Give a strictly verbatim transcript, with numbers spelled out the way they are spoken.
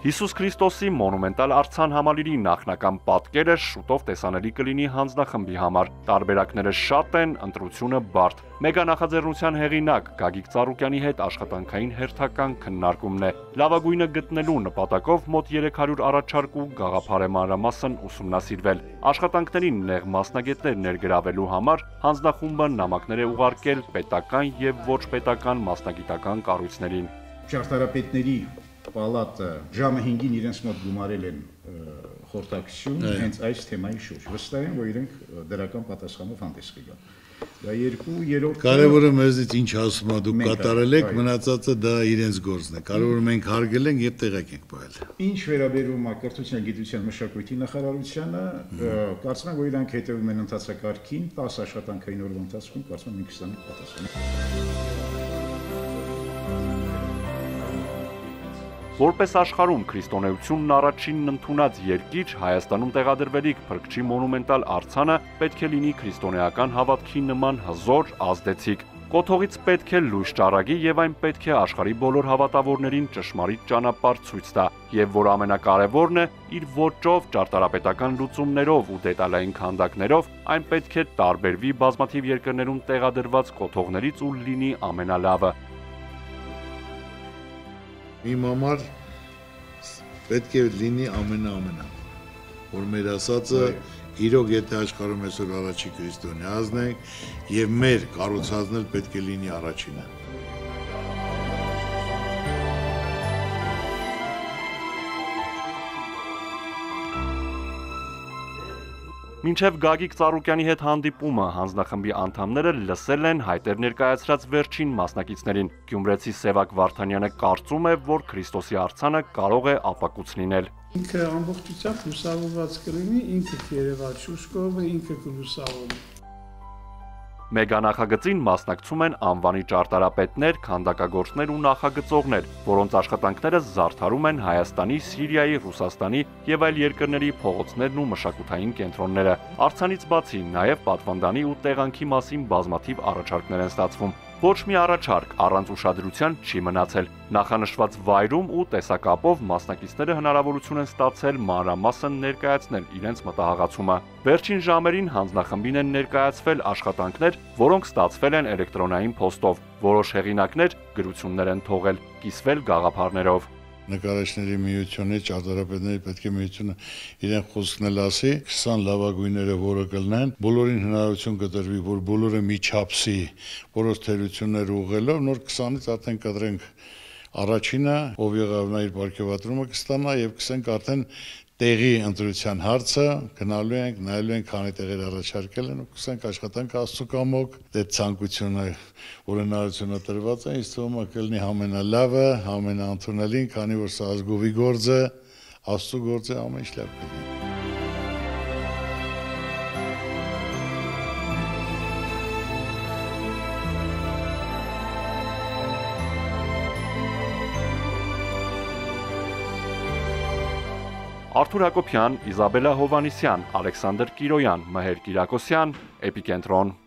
Հիսուս Քրիստոսի մոնումենտալ արձան համալիրի նախնական պատկերը շուտով տեսանելի կլինի հանձնախմբի համար։ Տարբերակները շատ են, ընտրությունը բարդ։ Մեգանախաձեռնության հեղինակ Գագիկ Ծառուկյանի հետ աշխատանքային հերթական քննարկումն է։ Լավագույնը գտնելու նպատակով մոտ երեք հարյուր առաջարկ ու գաղափար է մանրամասն ուսումնասիրվել։ Աշխատանքներին նեղ մասնագետներ ներգրավելու համար հանձնախումբը նամակներ է ուղարկել պետական եւ ոչ պետական մասնագիտական կառույցներին։ Ճարտարապետների պալատը ժամը հինգին իրենց մոտ գումարել են խորհրդակցություն հենց այս թեմայի շուրջ։ Վստահ եմ, որ իրենք դրական պատասխանով հանդես կգան։ Դա երկու երրորդ Կարևորը մեզից ինչ ասում ա դուք կատարել եք, մնացածը դա իրենց գործն է։ Կարևորը մենք հարգել ենք եւ տեղակ ենք պահել։ Ինչ վերաբերում է կրթության, գիտության, մշակույթի նախարարությանը, կարծում եմ, որ իրանք հետևում են ընթացակարգին, տասը աշխատանքային օրվա ընթացքում կարծում եմ ինքս տանք պատասխան։ Որպես աշխարհում քրիստոնեությունն առաջինն ընդունած երկիր, Հայաստանում տեղադրվելիք փրկչի մոնումենտալ արձանը պետք է լինի քրիստոնեական հավատքի նման հզոր, ազդեցիկ։ Կոթողից պետք է լույս ճառագի եւ այն պետք է աշխարհի բոլոր հավատավորներին ճշմարիտ ճանապարհ ցույց տա, եւ որ ամենակարևորն է, իր ոճով, ճարտարապետական լուծումներով ու դետալային քանդակներով այն պետք է տարբերվի բազմաթիվ երկրներում տեղադրված կոթողներից ու լինի ամենալավը։ Իմ համար պետք է լինի ամենաամենա, որ մեր ասածը իրոք եթե աշխարհում այսօր առաջի քրիստոնեազն ենք եւ մեր կառուցածն էլ պետք է լինի առաջինը։ Մինչև Գագիկ Ծառուկյանի հետ հանդիպումը հանձնախմբի անդամները լսել են հայտեր ներկայացրած վերջին մասնակիցներին։ Գյումրեցի Սևակ Վարդանյանը կարծում է, որ Քրիստոսի արձանը կարող է ապակուց լինել։ Ինքը ամբողջությամբ լուսավորված կլինի, ինքը երևալ շուրջ կողմը, ինքը կլուսավորվի։ Մեգանախագծին մասնակցում են անվանի ճարտարապետներ, քանդակագործներ ու նախագծողներ, որոնց աշխատանքները զարդարում են Հայաստանի, Սիրիայի, Ռուսաստանի եւ այլ երկրների փողոցներն ու մշակութային կենտրոնները։ Արձանից բացի նաեւ պատվանդանի ու տեղանքի մասին բազմաթիվ առաջարկներ են ստացվում։ Ոչ մի առաջարկ առանց ուշադրության չի մնացել։ Նախանշված վայրում ու տեսակապով մասնակիցները հնարավորություն են ստացել մանրամասն ներկայացնել իրենց մտահղացումը։ Վերջին ժամերին հանձնախմբին են ներկայացվել աշխատանքներ, որոնք ստացվել են էլեկտրոնային փոստով։ Որոշ հեղինակներ գրություններ են թողել, կիսվել գաղափարներով։ Նկարիչների միությունը, ճարտարապետների պետք է միությունը իրեն խոսքն էլ ասի, քսան լավագույնները որը կլինեն, բոլորին հնարավորություն կտրվի, որ բոլորը մի չափսի, որոշ թերություններ ուղղելով, նոր քսանից արդեն կտրենք առաջինը, ով եղավ նա իր պարգևատրումը կստանա եւ կսենք արդեն տեղի ընտրության հարցը, գնալու ենք, նայելու ենք, քանի տեղեր առաջարկել են ու կսենք աշխատանք Աստծո կամոք, դե ցանկությունը, որ հնարավորությունը տրված է, ինձ թվում է կլինի ամենալավը, ամենաընդունելին, քանի որ սա ազգովի գործ է, Աստծո գործ է, ամեն ինչ լավ կլինի։ Արթուր Հակոբյան, Իզաբելա Հովանիսյան, Ալեքսանդր Կիրոյան, Մհեր Կիրակոսյան, Էպիկենտրոն։